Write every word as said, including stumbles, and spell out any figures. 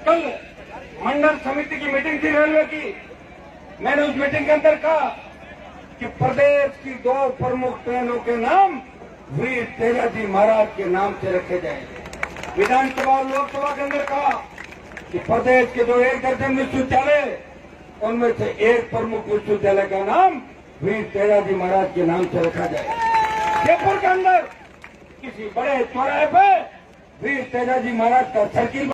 कल मंडल समिति की मीटिंग थी रेलवे की। मैंने उस मीटिंग के अंदर कहा कि प्रदेश की दो प्रमुख ट्रेनों के नाम वीर तेजाजी महाराज के नाम से रखे जाएंगे। विधानसभा और लोकसभा के अंदर कहा कि प्रदेश के जो एक दर्जन विश्वविद्यालय उनमें से एक प्रमुख विश्वविद्यालय का नाम वीर तेजाजी महाराज के नाम से रखा जाए। जयपुर के अंदर किसी बड़े चौराहे पे वीर तेजाजी महाराज का सर्किल